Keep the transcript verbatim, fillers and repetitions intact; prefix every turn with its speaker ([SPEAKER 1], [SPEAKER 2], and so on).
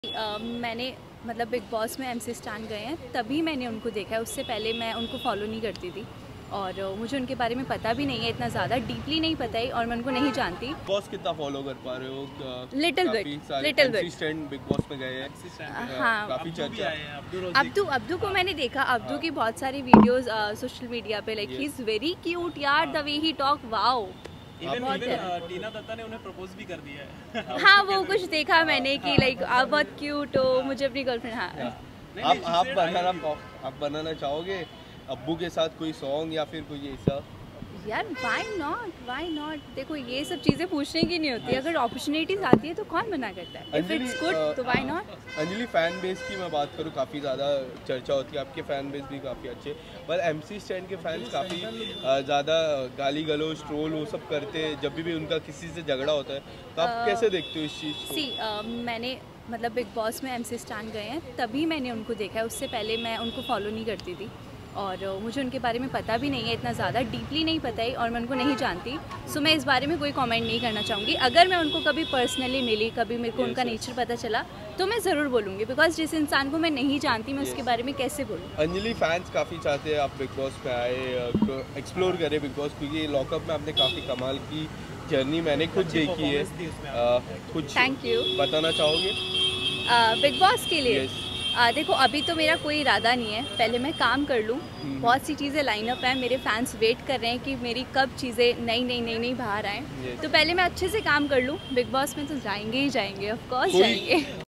[SPEAKER 1] अ, मैंने मतलब Bigg Boss में एमसी स्टान गए हैं तभी मैंने उनको देखा है। उससे पहले मैं उनको फॉलो नहीं करती थी और अ, मुझे उनके बारे में पता भी नहीं है, इतना ज़्यादा डीपली नहीं पता है और मैं उनको नहीं जानती।
[SPEAKER 2] बॉस कितना फॉलो कर पा रहे हो?
[SPEAKER 1] Little bit little bit
[SPEAKER 2] stand Bigg Boss में गए हैं।
[SPEAKER 1] हाँ,
[SPEAKER 2] काफी चर्चा है।
[SPEAKER 1] अब्दू अब्दू को मैंने देखा, अब्दू की बहुत सारी वीडियोस सोशल मीडिया पे, like he is very cute यार, the way he talk, wow.
[SPEAKER 3] Tina Datta ने उन्हें प्रपोज भी कर दिया है।
[SPEAKER 1] हाँ, वो कुछ देखा मैंने कि लाइक आप बहुत क्यूट हो, मुझे अपनी गर्लफ्रेंड। हाँ,
[SPEAKER 2] आप आप बनाना आप बनाना चाहोगे अब्बू के साथ कोई सॉन्ग या फिर कोई ऐसा?
[SPEAKER 1] यार व्हाई नॉट, व्हाई नॉट। देखो ये सब चीज़ें पूछने की नहीं होती, अगर अपॉर्चुनिटीज आती है तो कौन मना करता है। इफ इट्स गुड तो why not.
[SPEAKER 2] Anjali, fan base की मैं बात करूँ, काफ़ी ज़्यादा चर्चा होती है, आपके फैन बेस भी काफ़ी अच्छे, पर एमसी स्टैंड के फैंस काफ़ी ज़्यादा गाली गलौज ट्रोल वो सब करते हैं जब भी उनका किसी से झगड़ा होता है, तो आप कैसे देखते हो इस चीज़ को?
[SPEAKER 1] सी मैंने मतलब बिग बॉस में एमसी स्टान गए हैं तभी मैंने उनको देखा है। उससे पहले मैं उनको फॉलो नहीं करती थी और uh, मुझे उनके बारे में पता भी नहीं है, इतना ज़्यादा डीपली नहीं पता है और मैं उनको नहीं जानती। सो so, मैं इस बारे में कोई कमेंट नहीं करना चाहूँगी। अगर मैं उनको कभी पर्सनली मिली, कभी मेरे को उनका नेचर पता चला तो मैं ज़रूर बोलूँगी, बिकॉज जिस इंसान को मैं नहीं जानती मैं उसके बारे में कैसे बोलूँ।
[SPEAKER 2] अंजलि, फैंस काफ़ी चाहते हैं आप बिग बॉस में आए, एक्सप्लोर करें बिग बॉस, क्योंकि लॉकअप में आपने काफ़ी कमाल की जर्नी मैंने खुद देखी है। कुछ
[SPEAKER 1] थैंक यू
[SPEAKER 2] बताना चाहोगे
[SPEAKER 1] बिग बॉस के लिए? आ, देखो अभी तो मेरा कोई इरादा नहीं है, पहले मैं काम कर लूँ। बहुत सी चीज़ें लाइन अप हैं, मेरे फैंस वेट कर रहे हैं कि मेरी कब चीज़ें नई नई नई नई बाहर आएँ। तो पहले मैं अच्छे से काम कर लूँ, बिग बॉस में तो जाएंगे ही जाएंगे, ऑफ कोर्स जाएंगे।